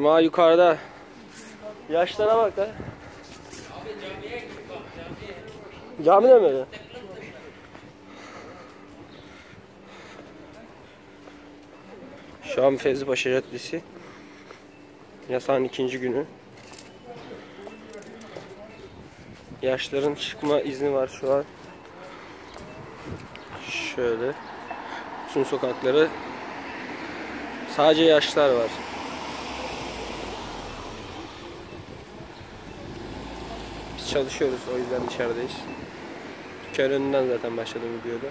Cuma yukarıda. Yaşlara bak ha. Camide mi öyle? Şu an Fevzipaşa Caddesi. Yasağın 2. günü. Yaşların çıkma izni var şu an. Şöyle. Bütün sokakları sadece yaşlar var. Biz çalışıyoruz, o yüzden dışarıdayız. Dükkan önünden zaten başladım videoda.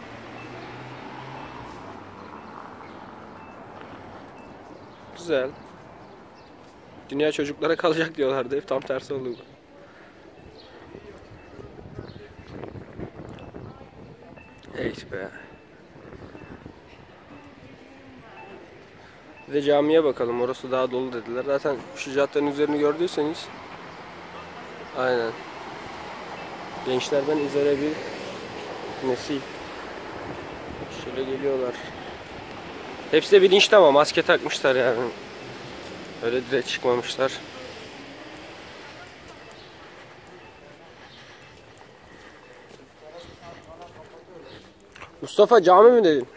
Güzel. Dünya çocuklara kalacak diyorlardı. Hep tam tersi oldu. Evet be. Bir de camiye bakalım. Orası daha dolu dediler. Zaten şu caddenin üzerini gördüyseniz. Aynen. Gençlerden izole bir nesil. Şöyle geliyorlar. Hepsi de bilinçli ama maske takmışlar yani. Öyle direkt çıkmamışlar. Mustafa cami mi dedin?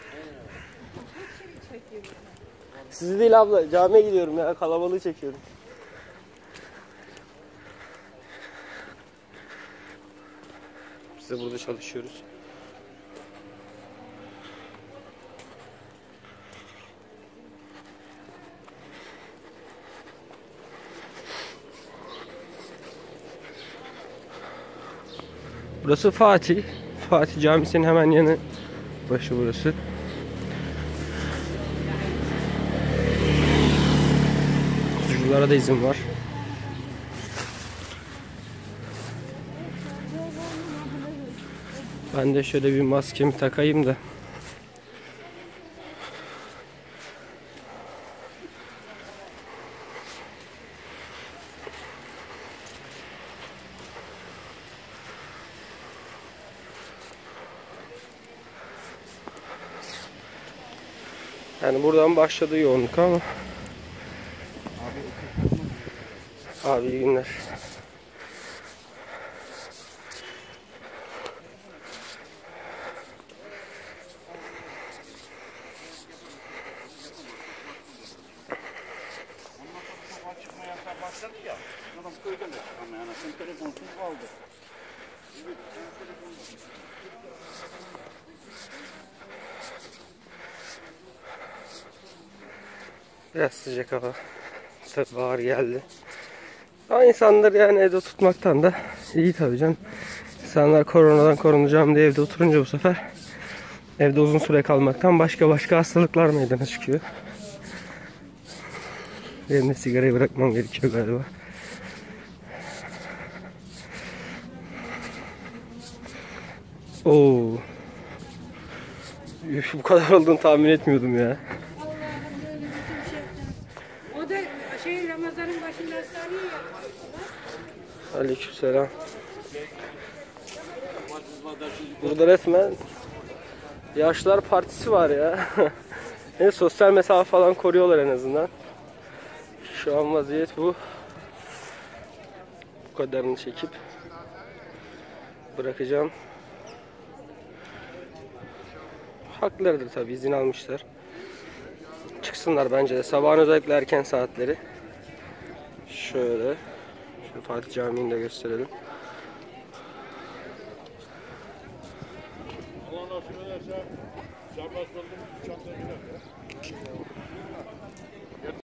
Sizi değil abla, camiye gidiyorum ya, kalabalığı çekiyorum. Biz de burada çalışıyoruz. Burası Fatih. Fatih Camisi'nin hemen yanı başı burası. Suculara da izin var. Ben de şöyle bir maskemi takayım da. Yani buradan başladı yoğunluk ama. Abi iyi günler. Biraz sıcak hava. Tabii bahar geldi. Ama insanlar yani evde tutmaktan da iyi tabii canım. İnsanlar koronadan korunacağım diye evde oturunca bu sefer evde uzun süre kalmaktan başka hastalıklar meydana çıkıyor. Benim de sigarayı bırakmam gerekiyor galiba. Oo. Üf, bu kadar olduğunu tahmin etmiyordum ya. O da Ramazan'ın başında sarıyor ya. Aleykümselam. Burada resmen yaşlılar partisi var ya. Sosyal mesafe falan koruyorlar en azından. Şu an vaziyet bu. Bu kadarını çekip bırakacağım. Haklılardır tabii, izin almışlar. Çıksınlar bence de. Sabahın özellikle erken saatleri. Şöyle. Şu Fatih Camii'ni de gösterelim. Allah nasip ederse Şahbaz Bölüm'ün çantaya gider ya.